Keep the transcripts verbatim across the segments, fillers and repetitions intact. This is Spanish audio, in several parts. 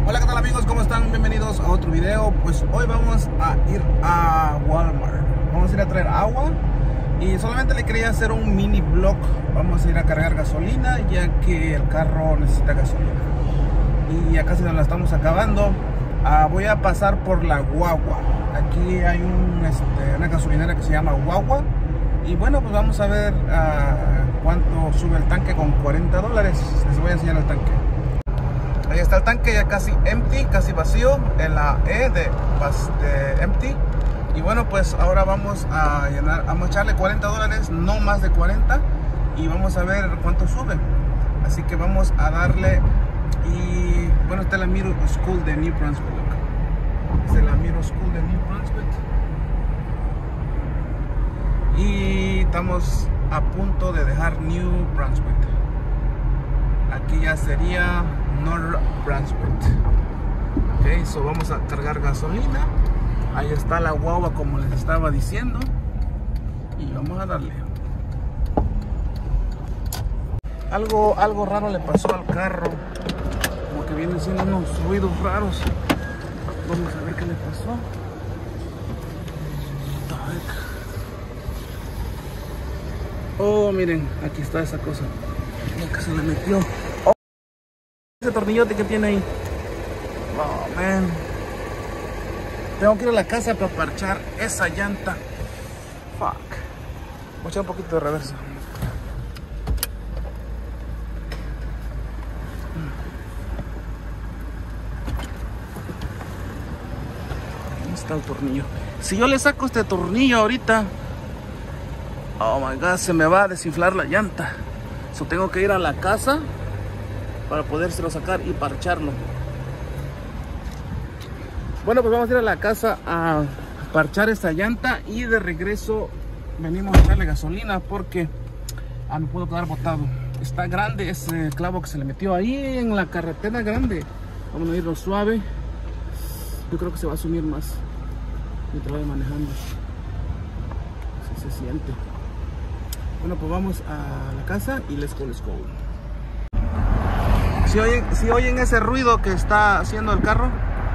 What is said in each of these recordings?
Hola, ¿qué tal amigos? ¿Cómo están? Bienvenidos a otro video. Pues hoy vamos a ir a Walmart. Vamos a ir a traer agua y solamente le quería hacer un mini vlog. Vamos a ir a cargar gasolina ya que el carro necesita gasolina y ya casi nos la estamos acabando. uh, Voy a pasar por la Guagua. Aquí hay un, este, una gasolinera que se llama Guagua. Y bueno, pues vamos a ver uh, cuánto sube el tanque con cuarenta dólares. Les voy a enseñar el tanque. Ahí está el tanque ya casi empty, casi vacío, en la E de, de empty. Y bueno, pues ahora vamos a llenar, vamos a echarle cuarenta dólares, no más de cuarenta. Y vamos a ver cuánto sube. Así que vamos a darle. Y bueno, está la Middle School de New Brunswick. Esta es la Middle School de New Brunswick. Y estamos a punto de dejar New Brunswick. Aquí ya sería North Brunswick. Ok, so vamos a cargar gasolina. Ahí está la guagua como les estaba diciendo. Y vamos a darle. Algo, algo raro le pasó al carro. Como que vienen siendo unos ruidos raros. Vamos a ver qué le pasó. Oh, miren, aquí está esa cosa. Como que se le metió. Oh, ese tornillote que tiene ahí. Oh, man. Tengo que ir a la casa para parchar esa llanta. Fuck. Voy a echar un poquito de reversa. ¿Dónde está el tornillo? Si yo le saco este tornillo ahorita, oh my god, se me va a desinflar la llanta. So tengo que ir a la casa para podérselo sacar y parcharlo. Bueno, pues vamos a ir a la casa a parchar esta llanta y de regreso venimos a echarle gasolina porque ah, me pudo quedar botado. Está grande ese clavo que se le metió ahí en la carretera grande. Vamos a irlo suave. Yo creo que se va a sumir más mientras vaya manejando. Así se siente. Bueno, pues vamos a la casa y let's go, let's go. Si oyen, si oyen ese ruido que está haciendo el carro.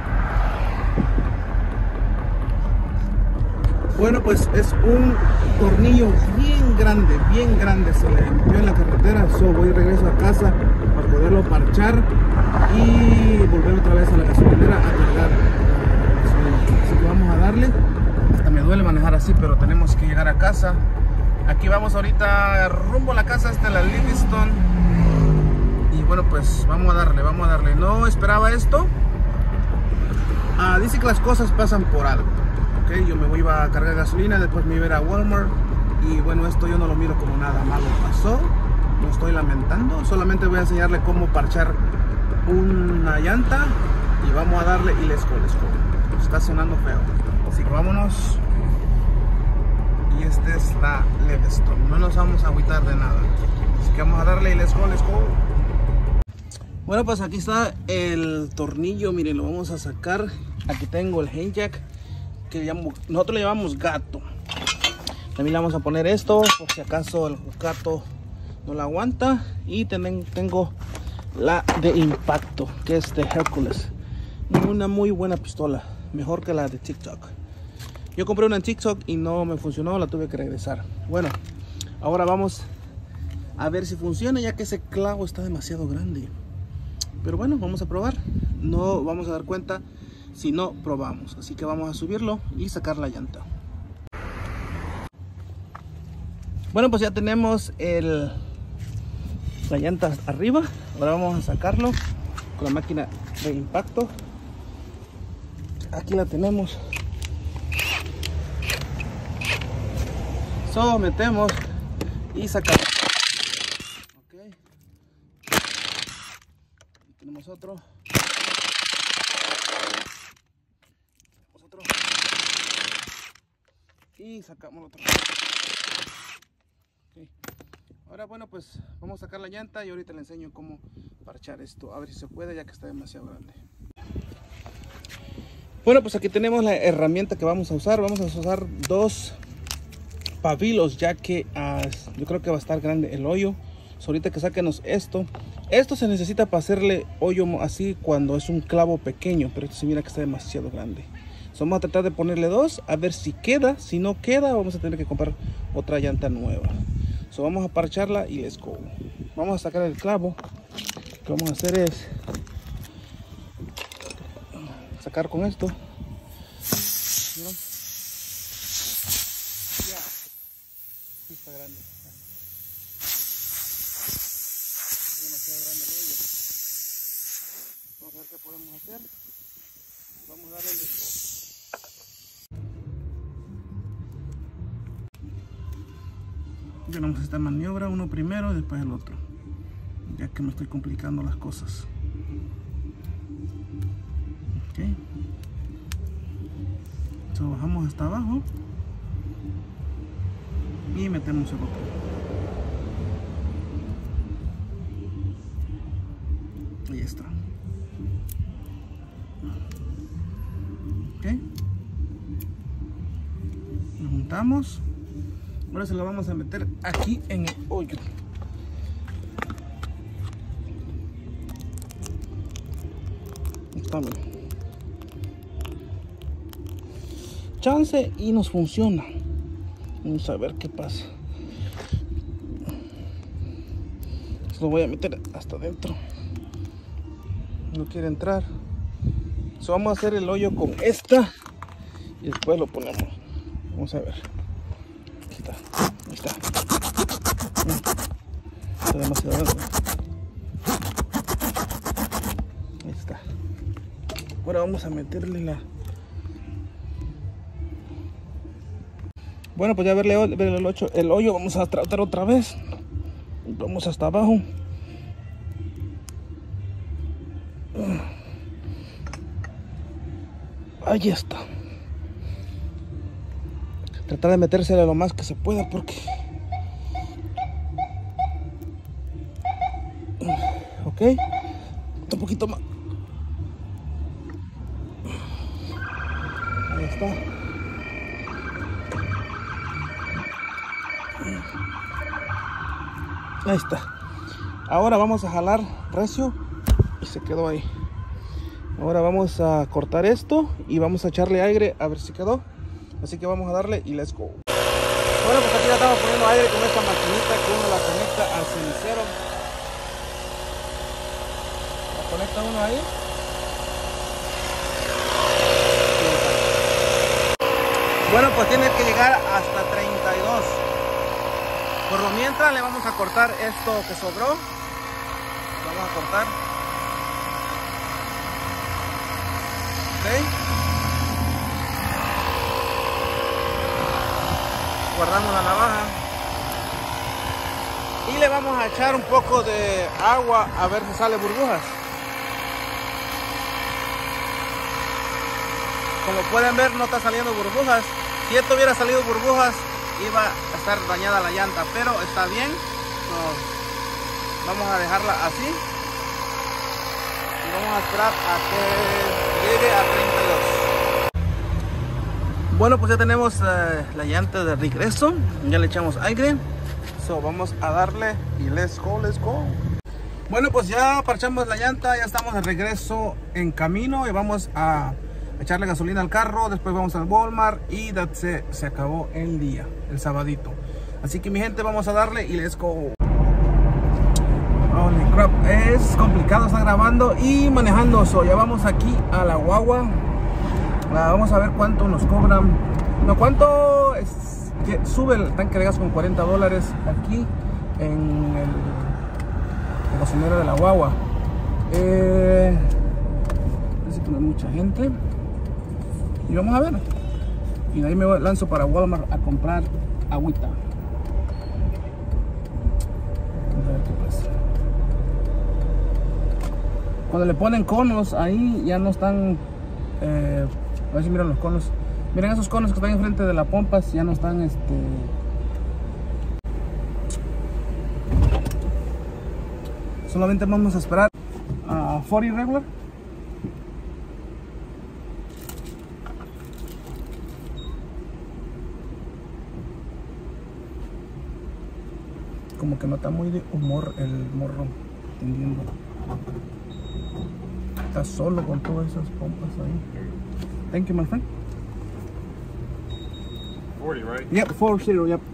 Bueno, pues es un tornillo bien grande, bien grande. Se le metió en la carretera. So voy de regreso a casa para poderlo parchar y volver otra vez a la gasolinera a cargar. Así que vamos a darle. Hasta me duele manejar así, pero tenemos que llegar a casa. Aquí vamos ahorita rumbo a la casa, hasta la Livingston. Y bueno, pues vamos a darle, vamos a darle. No esperaba esto. Ah, dice que las cosas pasan por algo. Ok, yo me voy a cargar gasolina, después me iba a ir a Walmart. Y bueno, esto yo no lo miro como nada malo pasó. No estoy lamentando. Solamente voy a enseñarle cómo parchar una llanta. Y vamos a darle y let's go, let's go. Está sonando feo. Así que vámonos. Y esta es la Livingston. No nos vamos a agüitar de nada. Así que vamos a darle y let's go, let's go. Bueno, pues aquí está el tornillo. Miren, lo vamos a sacar. Aquí tengo el hand jack que llamo, nosotros le llamamos gato. También le vamos a poner esto por si acaso el gato no la aguanta. Y también tengo la de impacto, que es de Hercules. Una muy buena pistola, mejor que la de TikTok. Yo compré una en TikTok y no me funcionó, la tuve que regresar. Bueno, ahora vamos a ver si funciona, ya que ese clavo está demasiado grande. Pero bueno, vamos a probar. No vamos a dar cuenta si no probamos. Así que vamos a subirlo y sacar la llanta. Bueno, pues ya tenemos el, la llanta arriba. Ahora vamos a sacarlo con la máquina de impacto. Aquí la tenemos. So, metemos y sacamos. Okay. Tenemos otro. Tenemos otro. Y sacamos otro. Okay. Ahora bueno, pues vamos a sacar la llanta y ahorita le enseño cómo parchar esto. A ver si se puede, ya que está demasiado grande. Bueno, pues aquí tenemos la herramienta que vamos a usar. Vamos a usar dos pavilos, ya que uh, yo creo que va a estar grande el hoyo. So, ahorita que saquenos esto, Esto se necesita para hacerle hoyo así cuando es un clavo pequeño, pero esto se mira que está demasiado grande. So, vamos a tratar de ponerle dos, a ver si queda. Si no queda, vamos a tener que comprar otra llanta nueva. So, vamos a parcharla y let's go. Vamos a sacar el clavo. Lo que vamos a hacer es sacar con esto. ¿Vieron? Ya. Sí, está grande. Demasiado grande el hoyo. Vamos a ver qué podemos hacer. Vamos a darle el... Tenemos esta maniobra, uno primero y después el otro, ya que me estoy complicando las cosas. Ok, so, bajamos hasta abajo y metemos el otro. Ahí está. Ok, lo juntamos. Ahora se lo vamos a meter aquí en el hoyo. Está bien. Chance y nos funciona. Vamos a ver qué pasa. Se lo voy a meter hasta adentro. No quiere entrar. So, vamos a hacer el hoyo con esta y después lo ponemos. Vamos a ver. Está. Ahí está. Está demasiado grande. Ahí está. Ahora vamos a meterle la... Bueno, pues ya verle, verle el, ocho, el hoyo. Vamos a tratar otra vez. Vamos hasta abajo. Ahí está. Tratar de metérsela lo más que se pueda porque... Ok. Un poquito más. Ahí está. Ahí está. Ahora vamos a jalar recio y se quedó ahí. Ahora vamos a cortar esto y vamos a echarle aire a ver si quedó. Así que vamos a darle y let's go. Bueno, pues aquí ya estamos poniendo aire con esta maquinita que uno la conecta al cenicero. La conecta uno ahí. Bueno, pues tiene que llegar hasta treinta y dos. Por lo mientras le vamos a cortar esto que sobró. Vamos a cortar. Ok. Guardamos la navaja y le vamos a echar un poco de agua a ver si sale burbujas. Como pueden ver, no está saliendo burbujas. Si esto hubiera salido burbujas, iba a estar dañada la llanta, pero está bien. Nos vamos a dejarla así y vamos a esperar a que llegue a treinta y dos. Bueno, pues ya tenemos uh, la llanta de regreso. Ya le echamos aire. So, vamos a darle y let's go, let's go. Bueno, pues ya parchamos la llanta. Ya estamos de regreso en camino y vamos a echarle gasolina al carro. Después vamos al Walmart y that's it. Se acabó el día, el sabadito. Así que mi gente, vamos a darle y let's go. Holy crap, es complicado estar grabando y manejando. So, ya vamos aquí a la guagua. Ah, vamos a ver cuánto nos cobran. No, cuánto es, que sube el tanque de gas con cuarenta dólares aquí en el, el gasolinero de la guagua. Eh, parece que no hay mucha gente. Y vamos a ver. Y de ahí me lanzo para Walmart a comprar agüita. Vamos a ver qué pasa. Cuando le ponen conos ahí ya no están. Eh, a ver si miran los conos. Miren esos conos que están enfrente de la pompa, ya no están este. Solamente vamos a esperar a cuarenta regular. Como que no está muy de humor el morro. atendiendo. Está solo con todas esas pompas ahí. Thank you, my friend. forty, right? Yep, four zero, yep.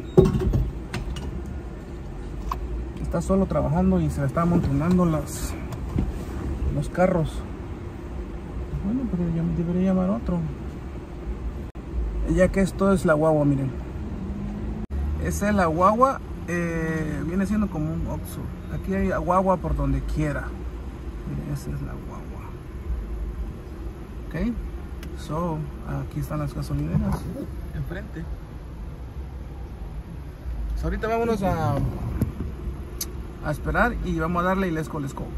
Está solo trabajando y se le está amontonando las, los carros. Bueno, pero ya debería llamar otro. Ya que esto es la guagua, miren. Esa es la guagua. Eh, viene siendo como un Oxxo. Aquí hay guagua por donde quiera. Miren, esa es la guagua. Ok. So, aquí están las gasolineras enfrente. So, ahorita vámonos a, a esperar y vamos a darle y let's go, let's go.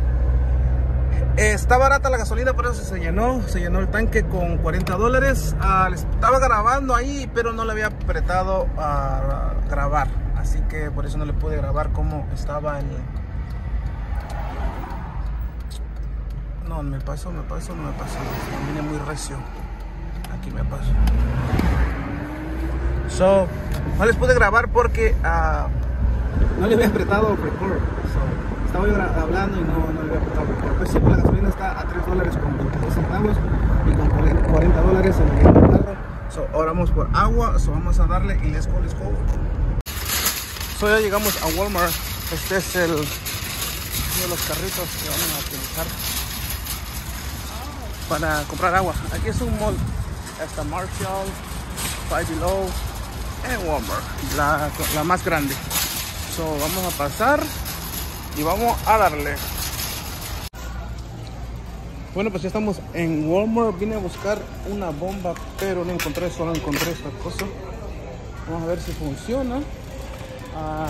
Está barata la gasolina, por eso se llenó. Se llenó el tanque con cuarenta dólares. Ah, estaba grabando ahí, pero no le había apretado a grabar. Así que por eso no le pude grabar cómo estaba el... No, me pasó, me pasó, no me pasó. Viene muy recio. Aquí me pasó. So, no les pude grabar porque uh, no le había apretado record. So, estaba yo hablando y no, no le había apretado record. Pues sí, la gasolina está a tres dólares con veintidós centavos y con cuarenta dólares en el carro. So, ahora vamos por agua. So, vamos a darle y let's go, let's go. So, ya llegamos a Walmart. Este es el, uno de los carritos que vamos a utilizar para comprar agua. Aquí es un mall. Está Marshall, Five Below en Walmart, la, la más grande. So, vamos a pasar y vamos a darle. Bueno, pues ya estamos en Walmart. Vine a buscar una bomba, pero no encontré, solo encontré esta cosa. Vamos a ver si funciona. Uh,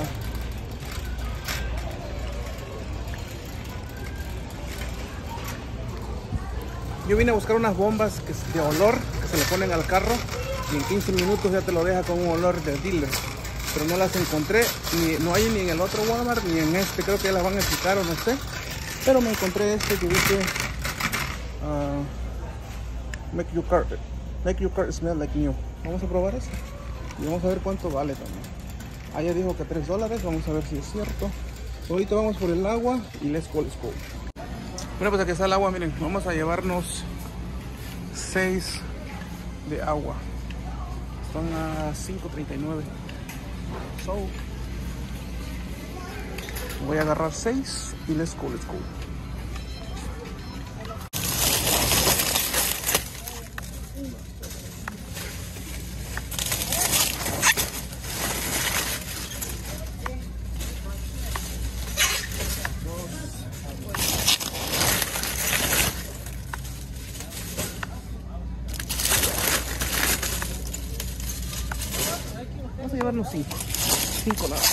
Yo vine a buscar unas bombas que, de olor que se le ponen al carro y en quince minutos ya te lo deja con un olor de dealer. Pero no las encontré, ni, no hay ni en el otro Walmart ni en este. Creo que ya las van a quitar o no sé. Pero me encontré este que dice uh, make your car, make your car smell like new. Vamos a probar eso y vamos a ver cuánto vale también. Allá dijo que tres dólares, vamos a ver si es cierto. Ahorita vamos por el agua y let's go, let's go. Bueno, pues aquí está el agua, miren, vamos a llevarnos seis de agua. Están a cinco treinta y nueve. So, voy a agarrar seis y let's go, let's go. Vamos a llevarnos cinco. Cinco nada.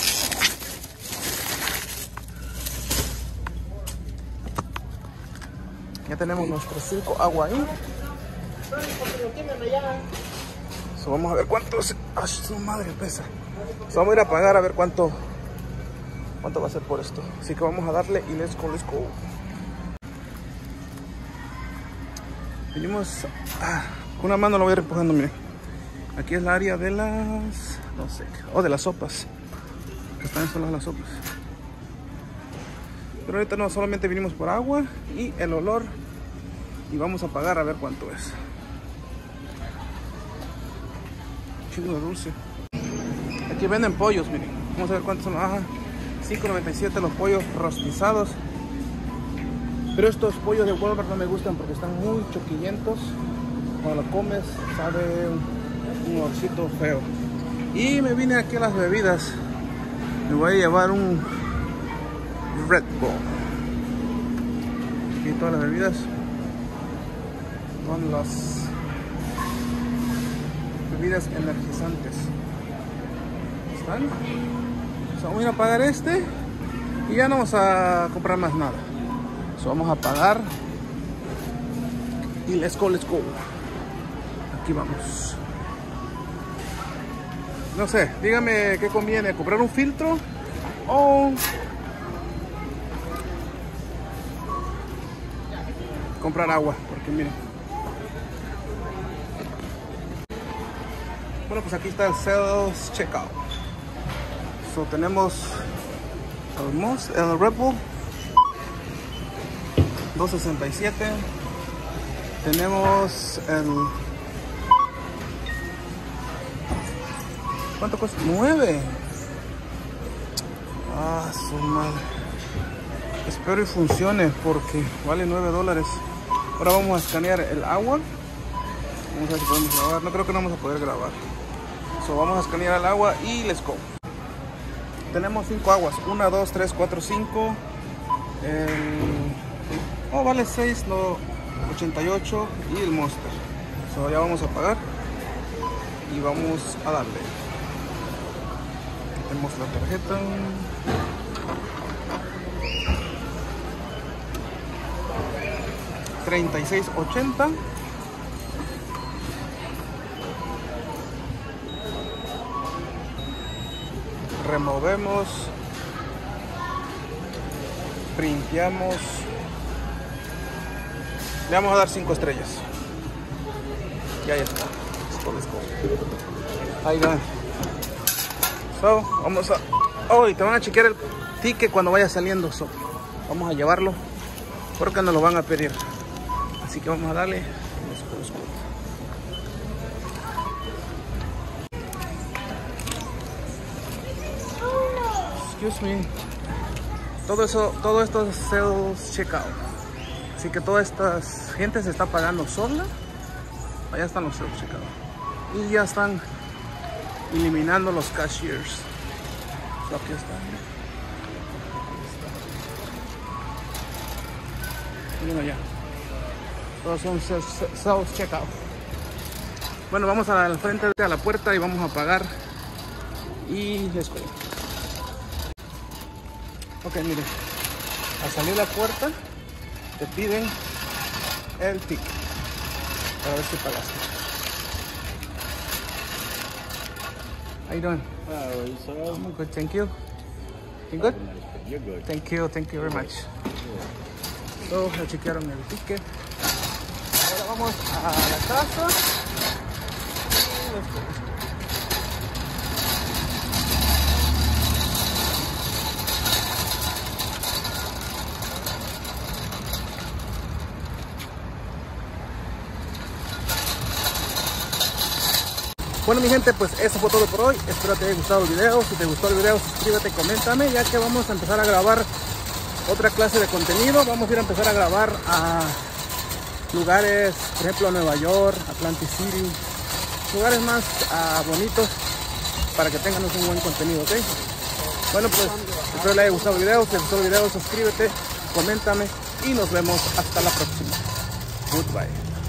Ya tenemos nuestros cinco agua ahí. So, vamos a ver cuánto es. ¡Ay, su madre pesa! So, vamos a ir a pagar a ver cuánto cuánto va a ser por esto. Así que vamos a darle y let's go, let's go. Venimos ah, con una mano, lo voy a ir empujando, miren. Aquí es la área de las, no sé, o oh, de las sopas. Están solas las sopas. Pero ahorita no, solamente vinimos por agua y el olor. Y vamos a pagar a ver cuánto es. Chingo de dulce. Aquí venden pollos, miren. Vamos a ver cuántos son. Ajá, cinco noventa y siete los pollos rostizados. Pero estos pollos de Walmart no me gustan porque están muy choquillentos. Cuando lo comes sabe un olorcito feo. Y me vine aquí a las bebidas. Me voy a llevar un Red Bull. Aquí todas las bebidas con las bebidas energizantes. ¿Están? So, vamos a ir a pagar este y ya no vamos a comprar más nada. So, vamos a pagar y let's go, let's go. Aquí vamos. No sé, dígame qué conviene, comprar un filtro o comprar agua, porque miren. Bueno, pues aquí está el sales checkout. So tenemos el Moss, el Red Bull dos sesenta y siete. Tenemos el... ¿Cuánto cuesta? nueve. Ah, su madre. Espero y funcione porque vale nueve dólares. Ahora vamos a escanear el agua. Vamos a ver si podemos grabar. No creo que no vamos a poder grabar. So, vamos a escanear el agua y let's go. Tenemos cinco aguas. uno, dos, tres, cuatro, cinco. El... Oh, vale seis, no, ochenta y ocho. Y el Monster. So, ya vamos a pagar. Y vamos a darle. Tenemos la tarjeta. treinta y seis ochenta. Removemos. Printeamos. Le vamos a dar cinco estrellas. Y ahí está. Ahí va. So, vamos a... Oh, y te van a chequear el ticket cuando vaya saliendo. So, vamos a llevarlo porque nos lo van a pedir. Así que vamos a darle. Excuse me. Todo eso, todo esto es sales checkout. Así que toda esta gente se está pagando sola. Allá están los sales checkout. Y ya están eliminando los cashiers. So, aquí están. Y uno ya. Todos son self checkout. Bueno, vamos al frente de la puerta y vamos a pagar. Y espera. Ok, mire. Al salir de la puerta te piden el ticket para ver si pagaste. How you doing? Hello, sir. I'm good, thank you. You good? You're good. Thank you, thank you very much. So, ya chequearon el ticket. Ahora vamos a la casa. Bueno, mi gente, pues eso fue todo por hoy. Espero te haya gustado el video. Si te gustó el video, suscríbete, coméntame, ya que vamos a empezar a grabar otra clase de contenido. Vamos a ir a empezar a grabar a lugares, por ejemplo, Nueva York, Atlantic City, lugares más uh, bonitos para que tengan un buen contenido, ¿ok? Bueno, pues espero les haya gustado el video. Si te gustó el video, suscríbete, coméntame y nos vemos hasta la próxima. Goodbye.